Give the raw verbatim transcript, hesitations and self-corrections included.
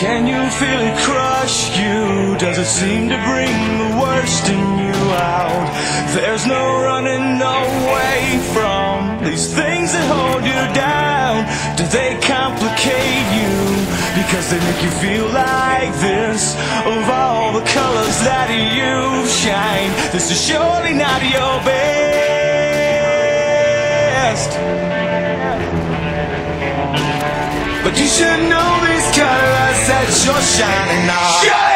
Can you feel it crush you? Does it seem to bring the worst in you out? There's no running away from these things that hold you down. Do they complicate you? Because they make you feel like this. Of all the colors that you shine, this is surely not your best. But you should know these colors that you're shining on.